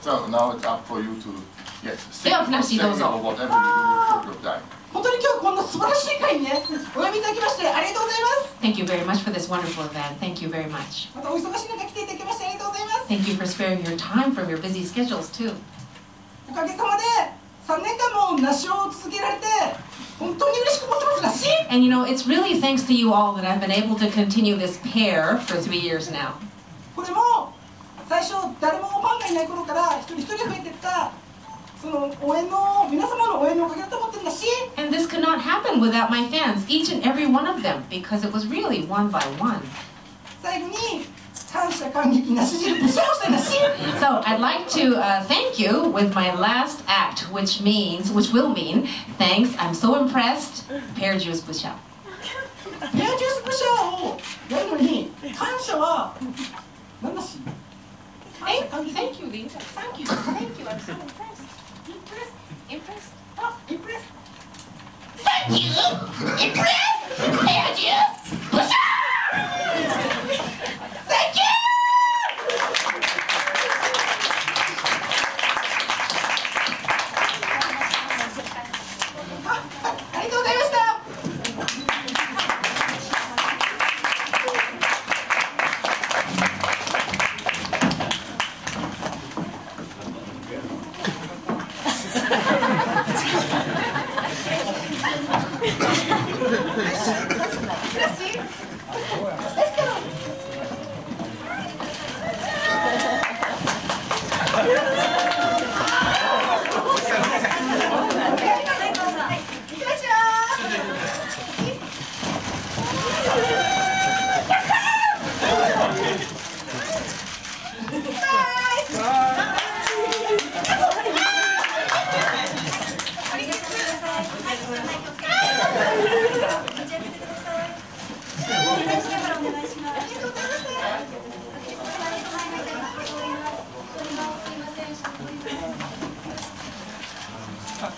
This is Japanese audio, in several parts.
So now it's up for you to yes. ではふなっしーどうぞ。 Or whatever you do in your time. 本当に今日こんな素晴らしい会にねお呼びいただきましてありがとうございます。 Thank you very much for this wonderful event. Thank you very much. またお忙しい中来ていただきましてありがとうございます。 Thank you for sparing your time from your busy schedules too. おかげさまで3年間もナシを続けられて本当に嬉しく思ってますナシ。 And you know, it's really thanks to you all that I've been able to continue this pair for 3 years now. これも最初誰もファンがいない頃から一人一人増えていったその応援の皆様の応援のおかげだと思ってるんだし。 And this could not happen without my fans, each and every one of them, because it was really one by one. 最後に感謝感激なし汁プシャをしたなし。 So I'd like to thank you with my last act, which will mean, thanks, I'm so impressed, pear juice pusha. ペアジュースプシャーをやるのに感謝は何だし。 Thank you, Lisa. Thank you. Thank you. I'm so impressed. Impressed. Oh, impressed. Thank you. Impressed. Pear juice. Push Thank you. ありがとうございました。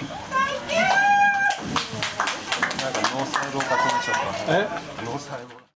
なんか脳細胞活でしょうか。脳細胞。